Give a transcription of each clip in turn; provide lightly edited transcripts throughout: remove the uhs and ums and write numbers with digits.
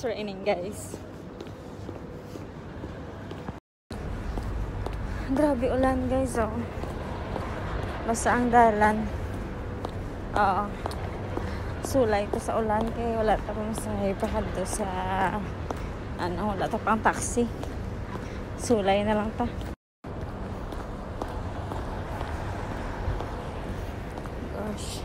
It's raining, guys. Grabe ulan, guys, oh. Basta ang dalan. Oo. Sulay ko sa ulan kay wala ta pang masahe pa kadto sa wala ta pang taxi. Sulay na lang ta. Gosh.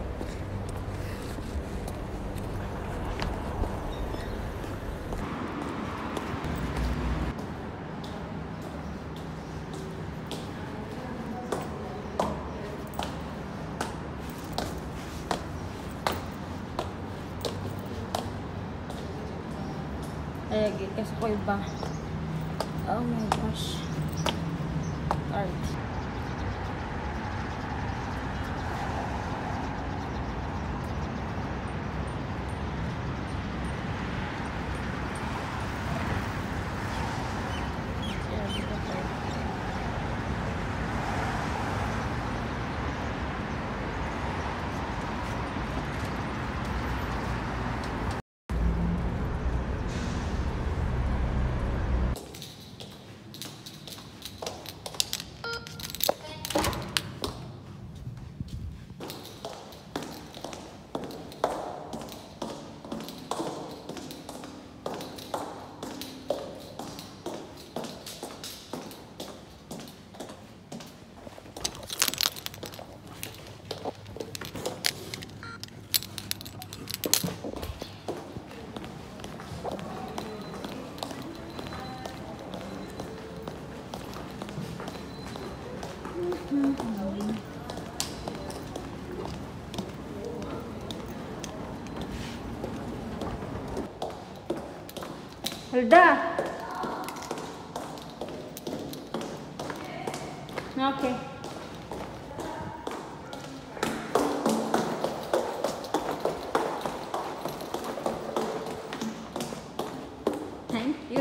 Ay, kasi ko iba. Oh my gosh. Art. Hilda. Okay. Thank you.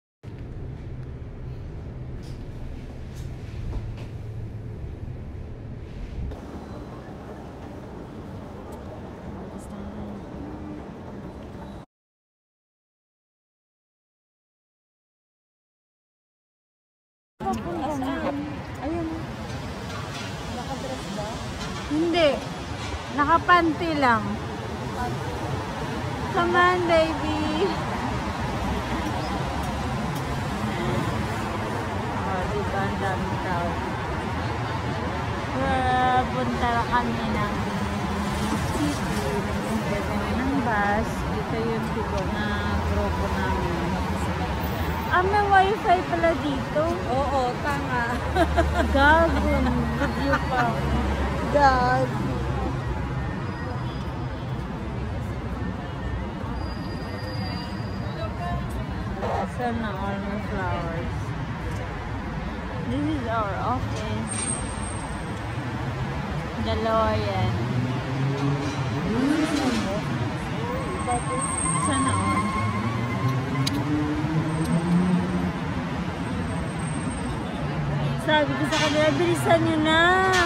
Ayun. Naka-dress ba? Hindi. Nakapanty lang. Come on, baby. Oh, diba? Ang daming tao. Punta na kami ng city. Punta kami ng bus. Ito yung tipo na grupo namin. May wifi pala dito. Oo, tanga. Gago. Video pa. Gago. Sana all my flowers. This is our office. Dalawa yan. Sana all. Sabi ko sa kanila, bilisan nyo na.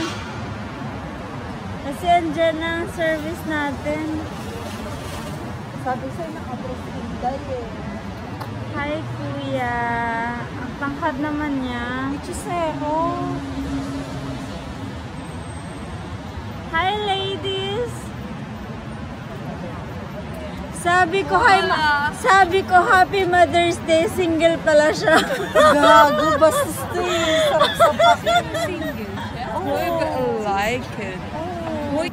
Kasi andyan na ang service natin. Sabi sa'yo, naka-dress Inday eh. Hi, kuya. Ang tangkad naman niya. Hichisero. Hi, ladies. Sabi ko Happy Mother's Day. Single pala siya. Gago, basta eh. Sarap sa bakit single. Oh, I like it. Uy,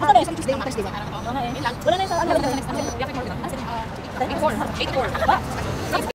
Wala na yung